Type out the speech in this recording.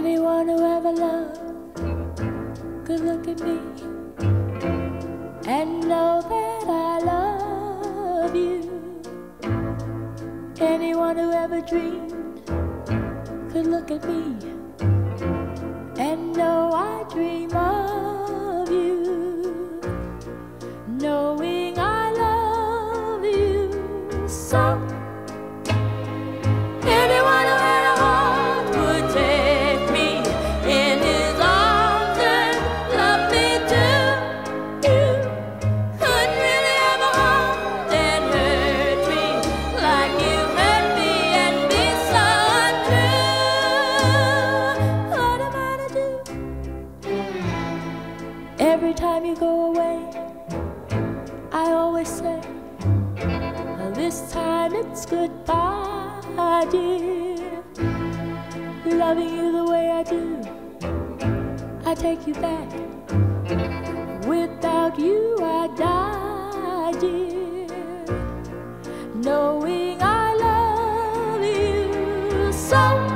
Anyone who ever loved could look at me and know that I love you. Anyone who ever dreamed could look at me and know I dream of you, knowing I love you so. Anyone who had a heart would take me in his arms and love me too. You couldn't really have a heart and hurt me like you hurt me and be so untrue. What am I to do? Every time you go away, I always say, well, this time it's goodbye, dear. Loving you the way I do, I take you back. Without you I die, dear, knowing I love you so.